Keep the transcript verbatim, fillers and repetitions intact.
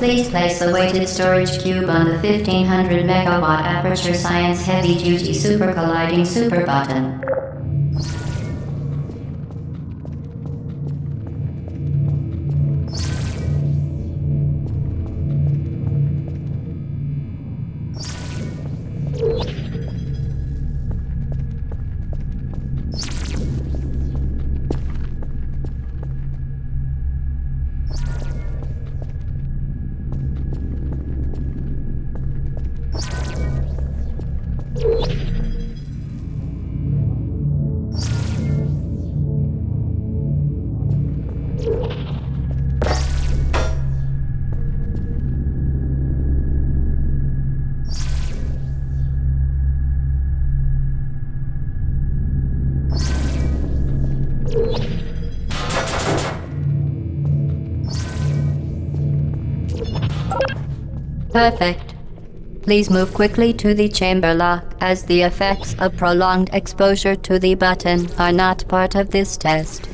Please place the weighted storage cube on the fifteen hundred megawatt Aperture Science Heavy Duty Super Colliding Super Button. Perfect. Please move quickly to the chamber lock, as the effects of prolonged exposure to the button are not part of this test.